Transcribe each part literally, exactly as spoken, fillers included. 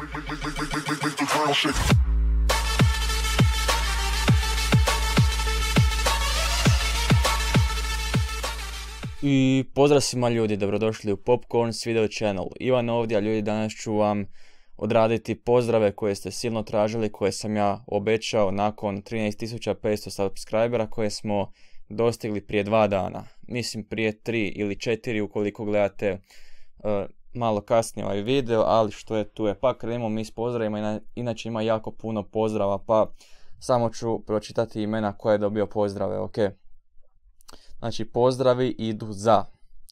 I pozdrav svima ljudi, dobrodošli u Popcorns Video Channel. Ivan ovdje, a ljudi, danas ću vam odraditi pozdrave koje ste silno tražili, koje sam ja obećao nakon trinaest tisuća petsto subscribera koje smo dostigli prije dva dana. Mislim prije tri ili četiri ukoliko gledate uh, malo kasnije ovaj video, ali što je tu je. Pa krenemo mi s pozdravima, inače ima jako puno pozdrava, pa samo ću pročitati imena koje je dobio pozdrave, ok? Znači, pozdravi idu za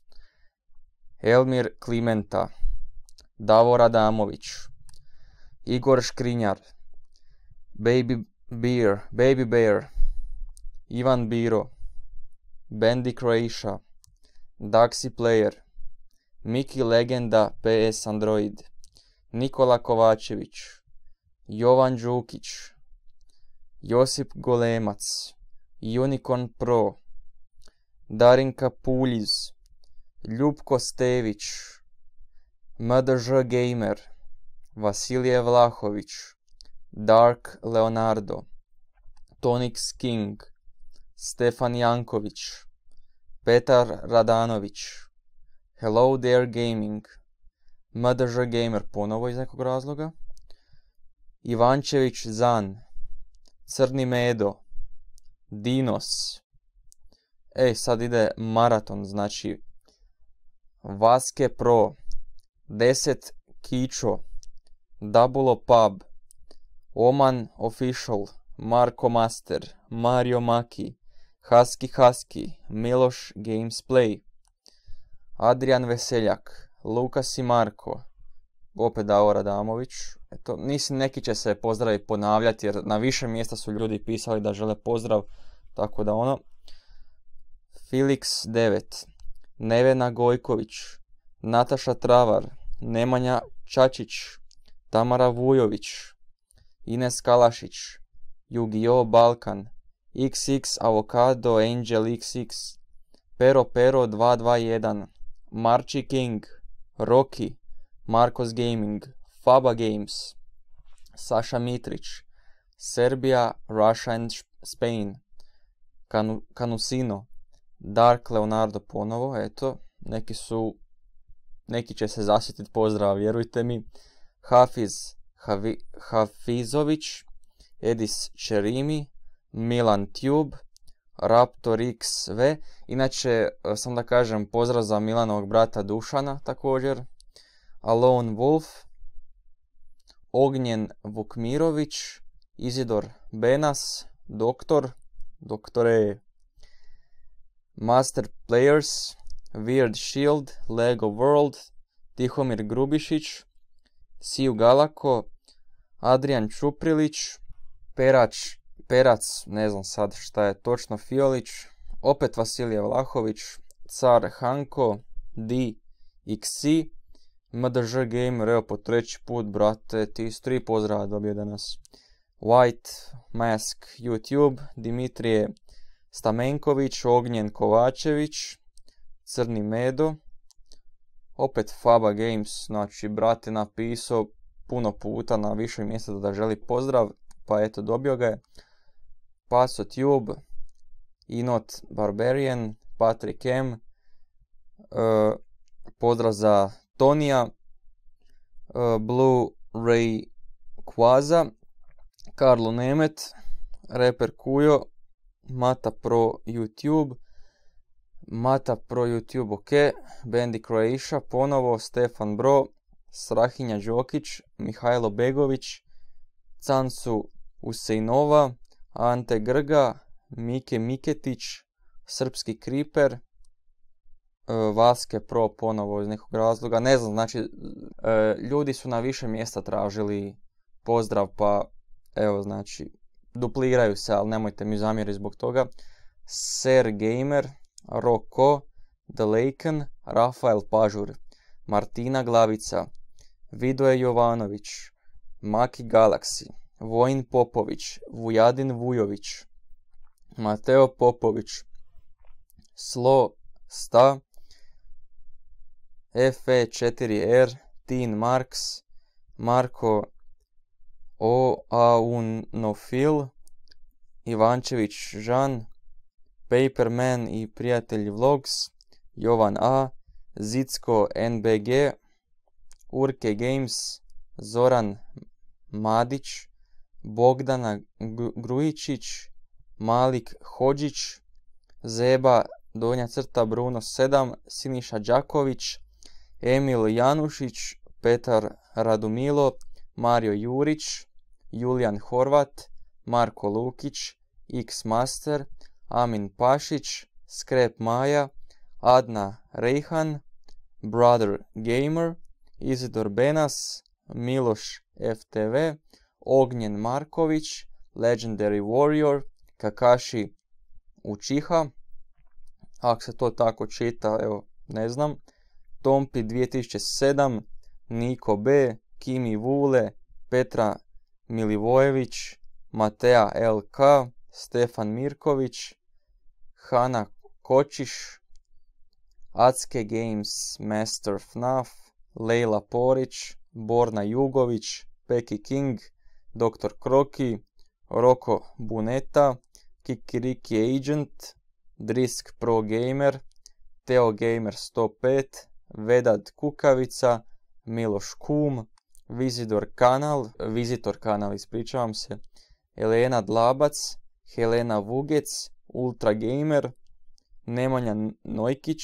Elmir Klimenta, Davor Adamović, Igor Škrinjar, Baby Bear, Baby Bear, Ivan Biro, Bendy Croatia, Daxi Player, Miki Legenda P S Android, Nikola Kovačević, Jovan Đukić, Josip Golemac, Unicorn Pro, Darinka Puljiz, Ljubko Stević, M D Ž Gamer, Vasilije Vlahović, Dark Leonardo, Tonix King, Stefan Janković, Petar Radanović, Hello There Gaming, M D Ž Gamer ponovo iz nekog razloga, Ivančević Zan, Crni Medo, Dinos. Ej, sad ide maraton, znači Vaske Pro, deset Kičo, Dabulo Pub, Oman Official, Marko Master, Mario Maki, Husky Husky, Miloš Games Play, Adrian Veseljak, Lukas i Marko, opet Davor Adamović. Eto, mislim neki će se pozdravi ponavljati jer na više mjesta su ljudi pisali da žele pozdrav, tako da ono. Felix devet, Nevena Gojković, Nataša Travar, Nemanja Čačić, Tamara Vujović, Ines Kalašić, Yu-Gi-Oh! Balkan, iks iks Avocado Angel iks iks, Pero Pero dva dva jedan, Marči King, Rocky, Marcos Gaming, Faba Games, Saša Mitrić, Serbia, Russia and Spain, Kanu, Kanusino, Dark Leonardo ponovo, eto, neki su, neki će se zasjetiti pozdrava, vjerujte mi, Hafiz Havi, Hafizović, Edis Čerimi, Milan Tube, Raptor iks ve, inače, sam da kažem, pozdrav za Milanovog brata Dušana također, Alone Wolf, Ognjen Vukmirović, Izidor Benas, Doktor, Doktore, Master Players, Weird Shield, Lego World, Tihomir Grubišić, Siju Galako, Adrian Čuprilić, Perač, Perac, ne znam sad šta je točno, Fiolić, opet Vasilije Vlahović, Car Hanko, D X C, M D Ž Gamer, evo po treći put, brate, ti su tri pozdrava dobio danas. White Mask YouTube, Dimitrije Stamenković, Ognjen Kovačević, Crni Medo, opet Faba Games, znači brate napisao puno puta na više mjesta da želi pozdrav, pa eto dobio ga je. Paso Tube, Inot Barbarian, Patrick M, uh, pozdrav za Tonija, uh, Blue Ray Quaza, Karlo Nemet, Reper Kujo, Mata Pro YouTube, Mata Pro YouTube, ok, Bendy Croatia, ponovo Stefan Bro, Strahinja Đokić, Mihajlo Begović, Cansu Usejnova, Ante Grga, Mike Miketić, Srpski Kriper, Vaske Pro ponovo iz nekog razloga, ne znam, znači ljudi su na više mjesta tražili pozdrav, pa evo znači dupliraju se, ali nemojte mi zamjeriti zbog toga. Ser Gamer, Roko, The Laken, Rafael Pažur, Martina Glavica, Vidoje Jovanović, Maki Galaxy, Vojin Popović, Vujadin Vujović, Mateo Popović, Slo Sta, F E četiri R, Teen Marks, Marko O. Aunofil, Ivančević Žan, Paperman i prijatelji Vlogs, Jovan A, Zicko N B G, Urke Games, Zoran Madić, Bogdana Grujičić, Malik Hodžić, Zeba donja crta Bruno sedam, Siniša Đaković, Emil Janušić, Petar Radumilo, Mario Jurić, Julijan Horvat, Marko Lukić, X Master, Amin Pašić, Skrep Maja, Adna Rejhan, Brother Gamer, Izidor Benas, Miloš F T V, Ognjen Marković, Legendary Warrior, Kakashi Uchiha, ako se to tako čita, evo, ne znam, Tompi dvije tisuće sedam, Niko B, Kimi Vule, Petra Milivojević, Mateja L K, Stefan Mirković, Hana Kočiš, Acke Games, Master F N A F, Lejla Porić, Borna Jugović, Peki King, doktor Kroki, Roko Buneta, Kikiriki Agent, Drisk Pro Gamer, Teo Gamer sto pet, Vedad Kukavica, Miloš Kum, Vizidor Kanal, Vizitor Kanal, ispričavam se, Elena Dlabac, Helena Vugec, Ultra Gamer, Nemanja Nojkić,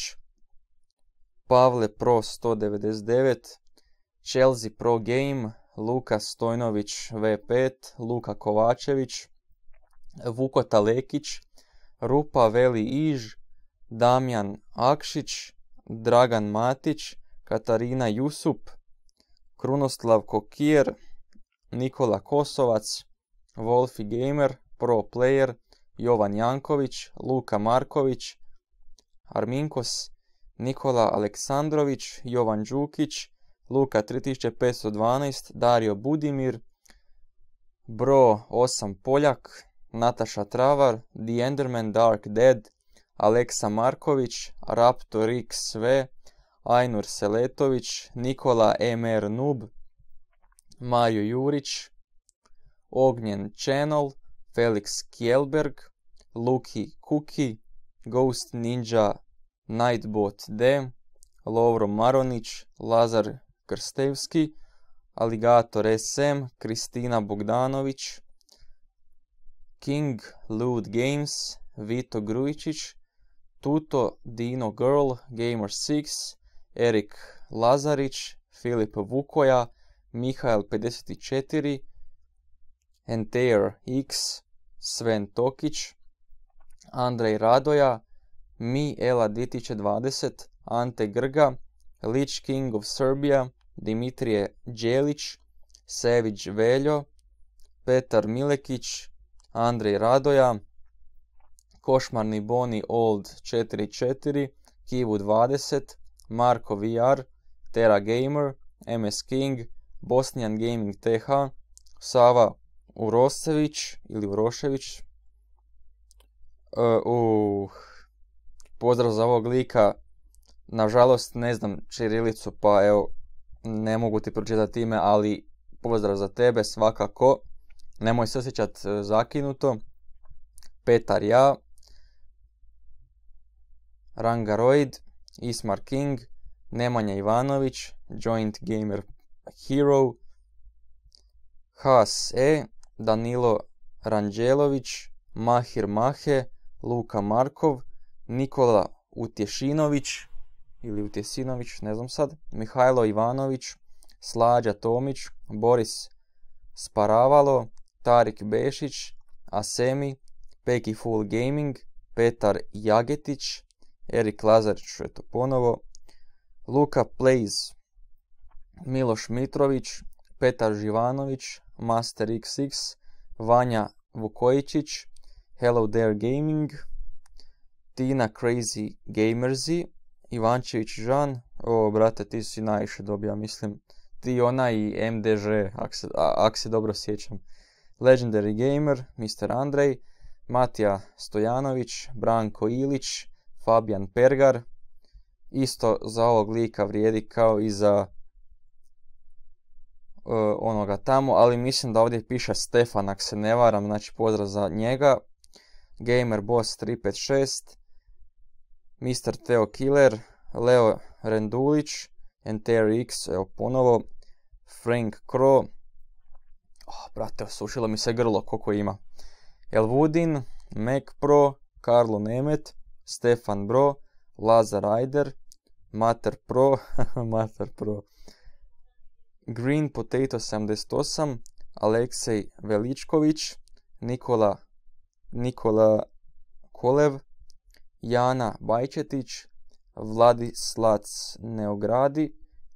Pavle Pro sto devedeset devet, Chelsea Pro Game, Luka Stojnović V pet, Luka Kovačević, Vukota Lekić, Rupa Veli Iž, Damjan Akšić, Dragan Matić, Katarina Jusup, Krunoslav Kokijer, Nikola Kosovac, Wolfi Gamer, Pro Player, Jovan Janković, Luka Marković, Arminkos, Nikola Aleksandrović, Jovan Đukić, Luka tri tisuće petsto dvanaest, Dario Budimir, Bro osam Poljak, Nataša Travar, The Enderman Dark Dead, Aleksa Marković, Raptor X V, Ajnur Seletović, Nikola M R Nub, Mario Jurić, Ognjen Channel, Felix Kjelberg, Luki Kuki, Ghost Ninja Nightbot D, Lovro Maronić, Lazar Krstevski, Aligator S M, Kristina Bogdanović, King Loot Games, Vito Grujičić, Tuto Dino Girl, Gamer šest, Erik Lazarić, Filip Vukoja, Mihael pedeset četiri, Entair X, Sven Tokić, Andrej Radoja, Mi Ela dvije tisuće dvadeset, Ante Grga, Lich King of Serbia, Dimitrije Đelić, Sević Veljo, Petar Milekić, Andrej Radoja, Košmarni Boni Old četiri četiri, Kivu dvadeset, Marko V R, Tera Gamer, M S King, Bosnian Gaming T H, Sava Urosević ili Urošević. Uh, uh, pozdrav za ovog lika. Nažalost ne znam čirilicu, pa evo ne mogu ti pročitati ime, ali pozdrav za tebe svakako. Nemoj se osjećat zakinuto. Petar Ja, Rangaroid, Ismar King, Nemanja Ivanović, Joint Gamer Hero, Has E, Danilo Ranđelović, Mahir Mahe, Luka Markov, Nikola Utješinović ili Utjesinović, ne znam sad, Mihajlo Ivanović, Slađa Tomić, Boris Sparavalo, Tarik Bešić, Asemi, Peki Full Gaming, Petar Jagetić, Erik Lazarić, eto ponovo, Luka Plays, Miloš Mitrović, Petar Živanović, Master X X, Vanja Vukojičić, Hello There Gaming, Tina Crazy Gamerzi, Ivančević Žan, o brate ti si najviše dobija, mislim, ti ona i M D Ž, ak se, ak se dobro sjećam, Legendary Gamer, mister Andrej, Matija Stojanović, Branko Ilić, Fabijan Pergar, isto za ovog lika vrijedi kao i za onoga tamo, ali mislim da ovdje piše Stefan, ako se ne varam, znači pozdrav za njega. Gamer Boss tri pet šest, mister Teo Killer, Leo Rendulić, N T R X, evo ponovo, Frank Crow, oh, brate, osušilo mi se grlo koliko ima, Elvudin, Mac Pro, Karlo Nemet, Stefan Bro, Lazar Ryder, Mater Pro, Mater Pro, Green Potato sedamdeset osam, Aleksej Veličković, Nikola, Nikola Kolev, Jana Bajčetić, Vladislac Neogradi,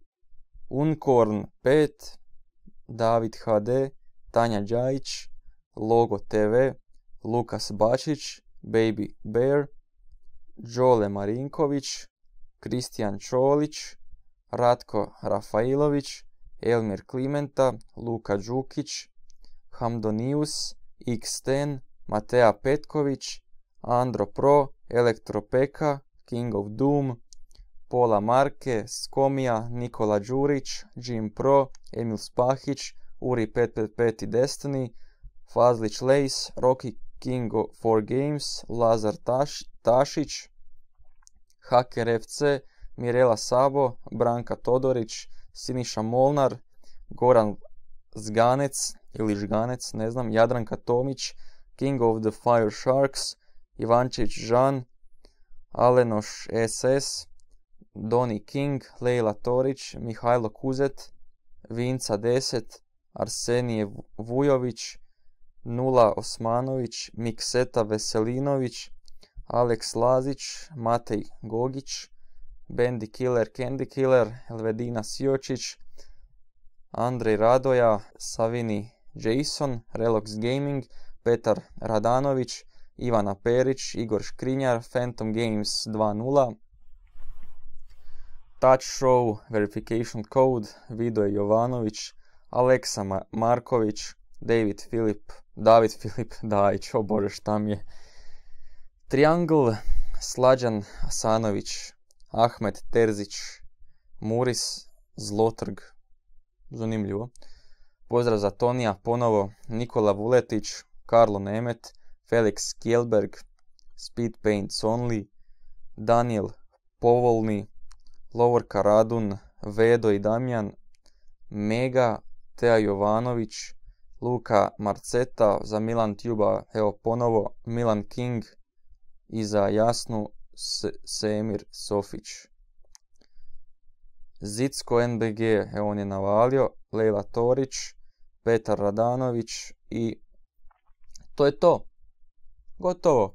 Unkorn pet, David H D, Tanja Đajić, Logo T V, Lukas Bačić, Baby Bear, Đole Marinković, Kristijan Čolić, Ratko Rafailović, Elmir Klimenta, Luka Đukić, Hamdonius, X deset, Mateja Petković, Andro Pro, Elektropeka, King of Doom, Pola Marke, Skomija, Nikola Đurić, Jim Pro, Emil Spahić, Uri pet pet pet i Destiny, Fazlić Lace, Rocky King for Games, Lazar Taš, Tašić, Haker F C, Mirela Sabo, Branka Todorić, Siniša Molnar, Goran Zganec ili Žganec, ne znam, Jadranka Tomić, King of the Fire Sharks, Ivančić Žan, Alenoš S S, Doni King, Lejla Torić, Mihajlo Kuzet, Vinca deset, Arsenije Vujović, Nula Osmanović, Mikseta Veselinović, Aleks Lazić, Matej Gogić, Bendy Killer, Candy Killer, Elvedina Siočić, Andrej Radoja, Savini Jason, Relox Gaming, Petar Radanović, Ivana Perić, Igor Škrinjar, Phantom Games dva nula, Touch Show, Verification Code, Vido Jovanović, Aleksa Ma- Marković, David Filip, David Filip Dajić, o bože šta mi je, Triangle, Slađan Asanović, Ahmed Terzić, Muris Zlotrg, zanimljivo, pozdrav za Tonija ponovo, Nikola Vuletić, Karlo Nemet, Felix Kjelberg, Speed Paints Only, Daniel Povolni, Lovorka Radun, Vedo i Damjan, Mega, Teja Jovanović, Luka Marceta, za Milan Tuba, evo ponovo, Milan King i za Jasnu S- Semir Sofić. Zicko N B G, evo on je navalio, Lejla Torić, Petar Radanović i to je to. Gotovo.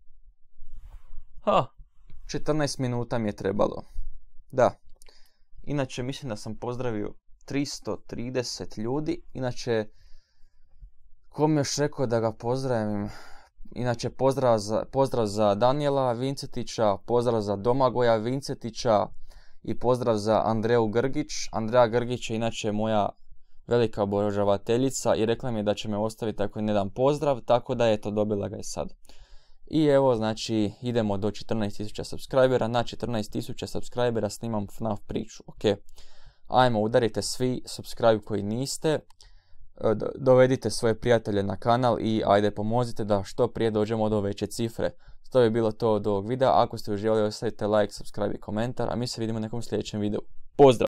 Ha, četrnaest minuta mi je trebalo. Da. Inače, mislim da sam pozdravio tristo trideset ljudi. Inače, ko mi još rekao da ga pozdravim? Inače, pozdrav za, pozdrav za Danijela Vincetića, pozdrav za Domagoja Vincetića i pozdrav za Andreju Grgić. Andreja Grgić je inače moja velika obožavateljica i rekla mi je da će me ostaviti ako ne dam pozdrav, tako da eto, dobila ga i sad. I evo, znači, idemo do četrnaest tisuća subscribera, na četrnaest tisuća subscribera snimam F N A F priču, ok. Ajmo, udarite svi subscribe koji niste, dovedite svoje prijatelje na kanal i ajde pomozite da što prije dođemo do veće cifre. To je bilo to od ovog videa, ako ste uživali ostavite like, subscribe i komentar, a mi se vidimo u nekom sljedećem videu. Pozdrav!